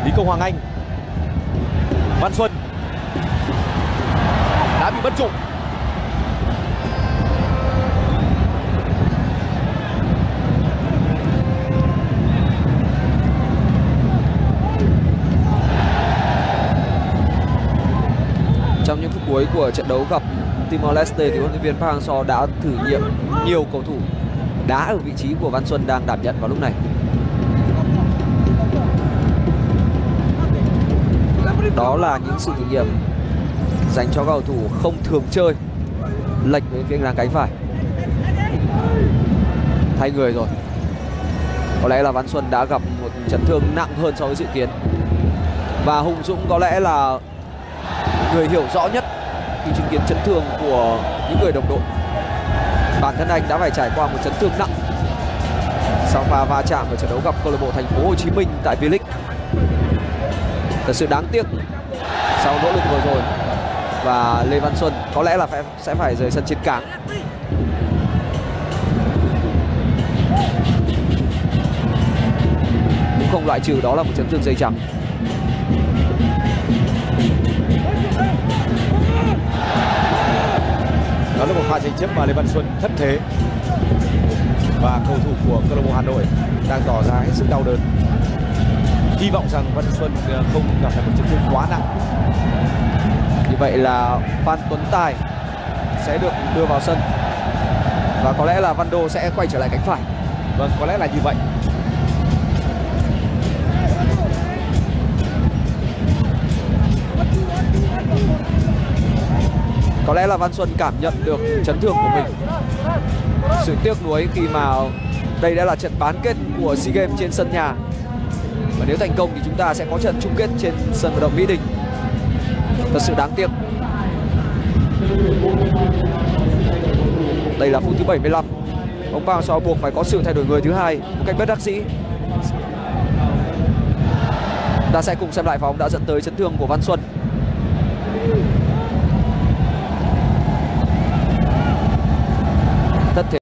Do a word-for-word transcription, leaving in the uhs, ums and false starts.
Lý Công Hoàng Anh. Văn Xuân đã bị bất trụ. Trong những phút cuối của trận đấu gặp Timor-Leste thì huấn luyện viên Park Hang-seo đã thử nghiệm nhiều cầu thủ đá ở vị trí của Văn Xuân đang đảm nhận vào lúc này. Đó là những sự thử nghiệm dành cho các cầu thủ không thường chơi lệch với phía ngang cánh phải. Thay người rồi. Có lẽ là Văn Xuân đã gặp một chấn thương nặng hơn so với dự kiến. Và Hùng Dũng có lẽ là người hiểu rõ nhất khi chứng kiến chấn thương của những người đồng đội. Bản thân anh đã phải trải qua một chấn thương nặng sau pha va chạm ở trận đấu gặp câu lạc bộ Thành phố Hồ Chí Minh tại V-League. Thật sự đáng tiếc sau nỗ lực vừa rồi, và Lê Văn Xuân có lẽ là phải, sẽ phải rời sân trên cáng. Cũng không loại trừ đó là một chấn thương dây chằng. Đó là một pha tranh chấp mà Lê Văn Xuân thất thế, và cầu thủ của câu lạc bộ Hà Nội đang tỏ ra hết sức đau đớn. Hy vọng rằng Văn Xuân không gặp phải một chấn thương quá nặng. Như vậy là Phan Tuấn Tài sẽ được đưa vào sân, và có lẽ là Văn Đô sẽ quay trở lại cánh phải. Vâng, có lẽ là như vậy. Có lẽ là Văn Xuân cảm nhận được chấn thương của mình. Sự tiếc nuối khi mà đây đã là trận bán kết của SEA Games trên sân nhà, và nếu thành công thì chúng ta sẽ có trận chung kết trên sân vận động Mỹ Đình. Thật sự đáng tiếc. Đây là phút thứ bảy mươi lăm. Ông Park Hang-seo buộc phải có sự thay đổi người thứ hai một cách bất đắc dĩ. Ta sẽ cùng xem lại pha bóng đã dẫn tới chấn thương của Văn Xuân. Thất thế.